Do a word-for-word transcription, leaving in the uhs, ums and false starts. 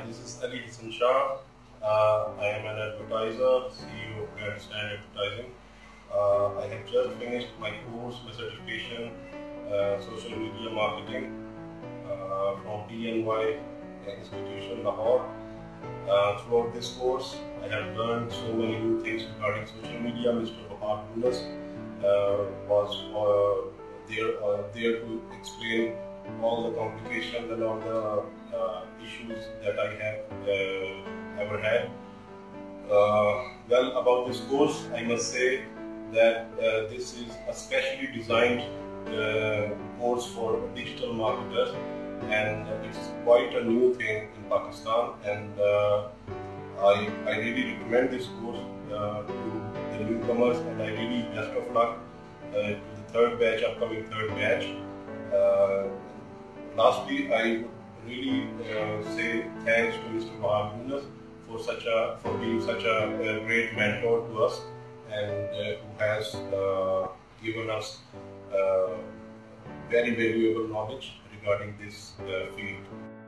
this is Ali Hassan Shah. Uh, I am an advertiser, C E O of Grand Stand Advertising. Uh, I have just finished my course, my certification, uh, social media marketing uh, from T N Y Institution, Lahore. Uh, throughout this course, I have learned so many new things regarding social media. Mister Hafeez uh, was uh, there, uh, there to explain all the complications and all the uh, issues that I have uh, ever had. Uh, well, about this course, I must say that uh, this is a specially designed uh, course for digital marketers, and it's quite a new thing in Pakistan, and uh, I, I really recommend this course uh, to the newcomers, and I really best of luck uh, to the third batch, upcoming third batch. Uh, lastly, I would really uh, say thanks to Mister Hafeez for such a for being such a, a great mentor to us, and uh, who has uh, given us uh, very valuable knowledge regarding this uh, field.